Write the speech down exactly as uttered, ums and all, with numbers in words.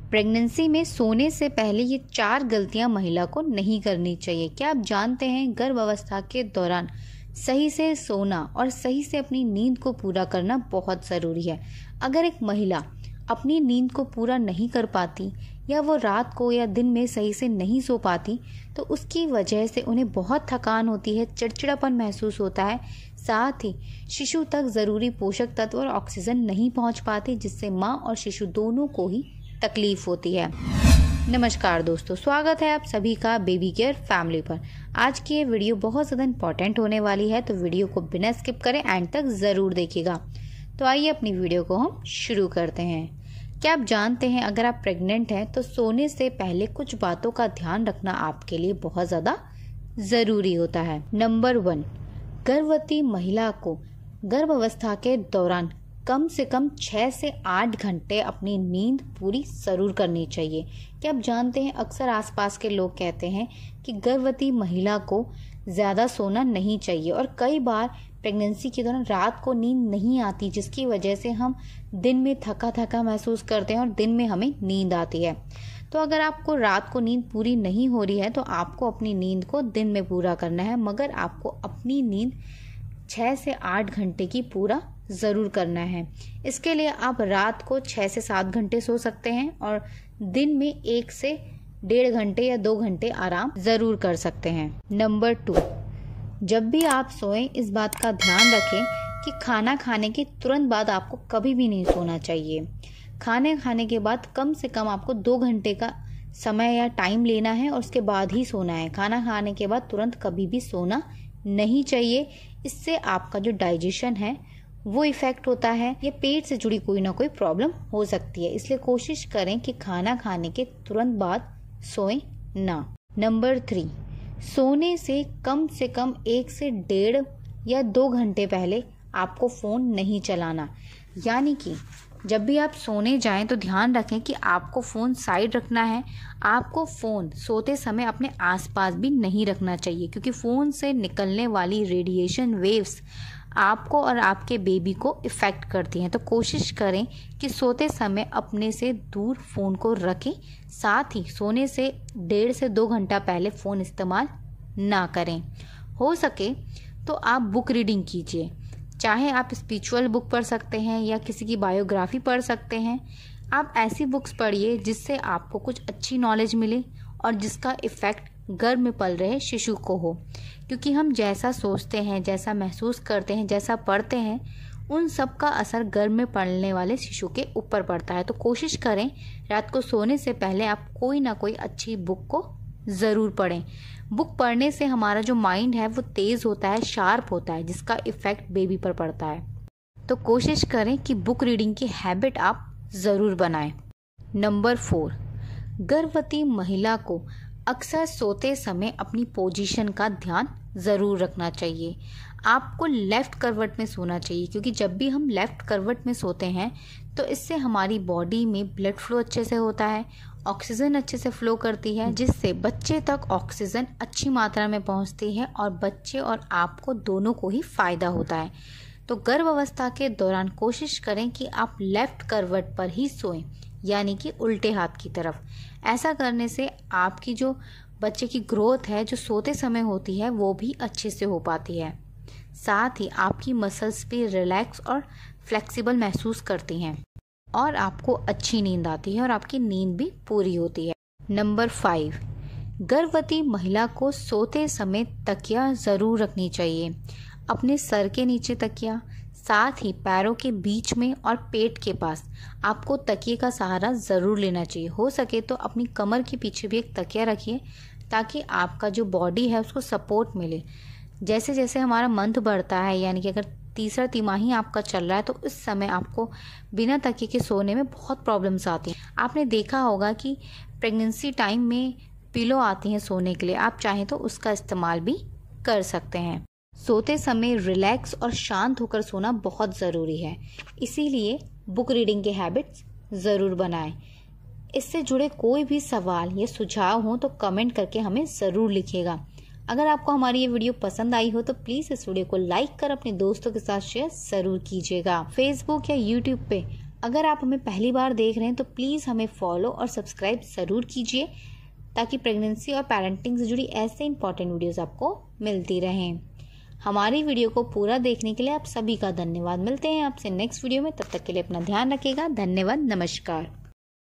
Pregnancy में सोने से पहले ये चार गलतियां महिला को नहीं करनी चाहिए। क्या आप जानते हैं गर्भावस्था के दौरान सही से सोना और सही से अपनी नींद को पूरा करना बहुत ज़रूरी है। अगर एक महिला अपनी नींद को पूरा नहीं कर पाती या वो रात को या दिन में सही से नहीं सो पाती तो उसकी वजह से उन्हें बहुत थकान होती है, चिड़चिड़ापन महसूस होता है, साथ ही शिशु तक ज़रूरी पोषक तत्व और ऑक्सीजन नहीं पहुंच पाते, जिससे माँ और शिशु दोनों को ही तकलीफ होती है। नमस्कार दोस्तों, स्वागत है आप सभी का बेबी केयर फैमिली पर। आज की ये वीडियो बहुत ज़्यादा इम्पोर्टेंट होने वाली है, तो वीडियो को बिना स्किप करें एंड तक ज़रूर देखिएगा। तो आइए अपनी वीडियो को हम शुरू करते हैं। क्या आप जानते हैं अगर आप प्रेग्नेंट हैं तो सोने से पहले कुछ बातों का ध्यान रखना आपके लिए बहुत ज़्यादा ज़रूरी होता है। नंबर वन, गर्भवती महिला को गर्भावस्था के दौरान कम से कम छः से आठ घंटे अपनी नींद पूरी ज़रूर करनी चाहिए। क्या आप जानते हैं अक्सर आसपास के लोग कहते हैं कि गर्भवती महिला को ज़्यादा सोना नहीं चाहिए और कई बार प्रेगनेंसी के दौरान रात को नींद नहीं आती, जिसकी वजह से हम दिन में थका थका महसूस करते हैं और दिन में हमें नींद आती है। तो अगर आपको रात को नींद पूरी नहीं हो रही है तो आपको अपनी नींद को दिन में पूरा करना है, मगर आपको अपनी नींद छः से आठ घंटे की पूरा ज़रूर करना है। इसके लिए आप रात को छः से सात घंटे सो सकते हैं और दिन में एक से डेढ़ घंटे या दो घंटे आराम ज़रूर कर सकते हैं। नंबर टू, जब भी आप सोएं इस बात का ध्यान रखें कि खाना खाने के तुरंत बाद आपको कभी भी नहीं सोना चाहिए। खाने खाने के बाद कम से कम आपको दो घंटे का समय या टाइम लेना है और उसके बाद ही सोना है। खाना खाने के बाद तुरंत कभी भी सोना नहीं चाहिए। इससे आपका जो डाइजेशन है वो इफ़ेक्ट होता है, ये पेट से जुड़ी कोई ना कोई प्रॉब्लम हो सकती है। इसलिए कोशिश करें कि खाना खाने के तुरंत बाद सोएं ना। नंबर थ्री, सोने से कम से कम एक से डेढ़ या दो घंटे पहले आपको फ़ोन नहीं चलाना। यानी कि जब भी आप सोने जाएं तो ध्यान रखें कि आपको फ़ोन साइड रखना है। आपको फ़ोन सोते समय अपने आसपास भी नहीं रखना चाहिए, क्योंकि फ़ोन से निकलने वाली रेडिएशन वेव्स आपको और आपके बेबी को इफ़ेक्ट करती हैं। तो कोशिश करें कि सोते समय अपने से दूर फ़ोन को रखें, साथ ही सोने से डेढ़ से दो घंटा पहले फ़ोन इस्तेमाल ना करें। हो सके तो आप बुक रीडिंग कीजिए, चाहे आप स्पिरिचुअल बुक पढ़ सकते हैं या किसी की बायोग्राफी पढ़ सकते हैं। आप ऐसी बुक्स पढ़िए जिससे आपको कुछ अच्छी नॉलेज मिले और जिसका इफ़ेक्ट गर्भ में पल रहे शिशु को हो, क्योंकि हम जैसा सोचते हैं, जैसा महसूस करते हैं, जैसा पढ़ते हैं, उन सब का असर गर्भ में पलने वाले शिशु के ऊपर पड़ता है। तो कोशिश करें रात को सोने से पहले आप कोई ना कोई अच्छी बुक को ज़रूर पढ़ें। बुक पढ़ने से हमारा जो माइंड है वो तेज़ होता है, शार्प होता है, जिसका इफ़ेक्ट बेबी पर पड़ता है। तो कोशिश करें कि बुक रीडिंग की हैबिट आप ज़रूर बनाएं। नंबर फोर, गर्भवती महिला को अक्सर सोते समय अपनी पोजीशन का ध्यान ज़रूर रखना चाहिए। आपको लेफ़्ट करवट में सोना चाहिए, क्योंकि जब भी हम लेफ़्ट करवट में सोते हैं तो इससे हमारी बॉडी में ब्लड फ्लो अच्छे से होता है, ऑक्सीजन अच्छे से फ्लो करती है, जिससे बच्चे तक ऑक्सीजन अच्छी मात्रा में पहुंचती है और बच्चे और आपको दोनों को ही फ़ायदा होता है। तो गर्भावस्था के दौरान कोशिश करें कि आप लेफ़्ट करवट पर ही सोएं, यानी कि उल्टे हाथ की तरफ। ऐसा करने से आपकी जो बच्चे की ग्रोथ है जो सोते समय होती है वो भी अच्छे से हो पाती है, साथ ही आपकी मसल्स भी रिलैक्स और फ्लेक्सिबल महसूस करती हैं और आपको अच्छी नींद आती है और आपकी नींद भी पूरी होती है। नंबर फाइव, गर्भवती महिला को सोते समय तकिया ज़रूर रखनी चाहिए। अपने सर के नीचे तकिया, साथ ही पैरों के बीच में और पेट के पास आपको तकिए का सहारा ज़रूर लेना चाहिए। हो सके तो अपनी कमर के पीछे भी एक तकिया रखिए, ताकि आपका जो बॉडी है उसको सपोर्ट मिले। जैसे जैसे हमारा मंथ बढ़ता है, यानी कि अगर तीसरा तिमाही आपका चल रहा है, तो इस समय आपको बिना तकिए के सोने में बहुत प्रॉब्लम्स आती हैं। आपने देखा होगा कि प्रेगनेंसी टाइम में पिलो आती हैं सोने के लिए, आप चाहें तो उसका इस्तेमाल भी कर सकते हैं। सोते समय रिलैक्स और शांत होकर सोना बहुत ज़रूरी है, इसीलिए बुक रीडिंग के हैबिट्स ज़रूर बनाएं। इससे जुड़े कोई भी सवाल या सुझाव हो तो कमेंट करके हमें ज़रूर लिखिएगा। अगर आपको हमारी ये वीडियो पसंद आई हो तो प्लीज़ इस वीडियो को लाइक कर अपने दोस्तों के साथ शेयर ज़रूर कीजिएगा। फेसबुक या यूट्यूब पे अगर आप हमें पहली बार देख रहे हैं तो प्लीज़ हमें फॉलो और सब्सक्राइब ज़रूर कीजिए, ताकि प्रेगनेंसी और पेरेंटिंग से जुड़ी ऐसे इंपॉर्टेंट वीडियोस आपको मिलती रहें। हमारी वीडियो को पूरा देखने के लिए आप सभी का धन्यवाद। मिलते हैं आपसे नेक्स्ट वीडियो में, तब तक के लिए अपना ध्यान रखिएगा। धन्यवाद, नमस्कार।